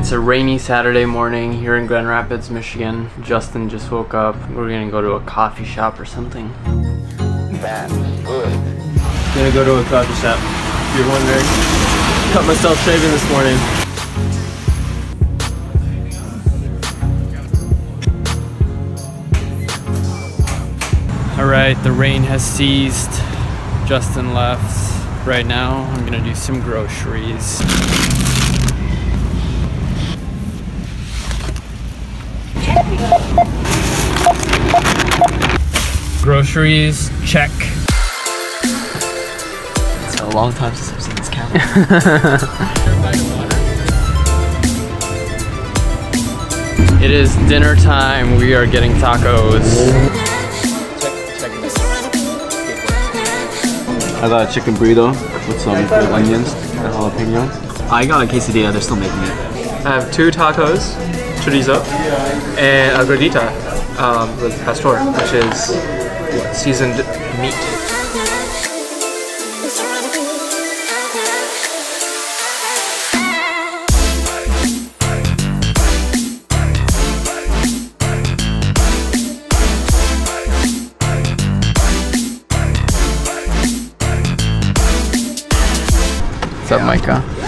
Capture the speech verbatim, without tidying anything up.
It's a rainy Saturday morning here in Grand Rapids, Michigan. Justin just woke up. We're gonna go to a coffee shop or something. Bad. Good. Gonna go to a coffee shop, if you're wondering. Cut myself shaving this morning. Alright, the rain has ceased. Justin left. Right now, I'm gonna do some groceries. Groceries, check. It's been a long time since I've seen this camera. It is dinner time. We are getting tacos. I got a chicken burrito with some grilled onions and jalapeno. I got a quesadilla, they're still making it. I have two tacos, chorizo, and a gordita um, with pastor, which is what, seasoned meat. What's up, Micah?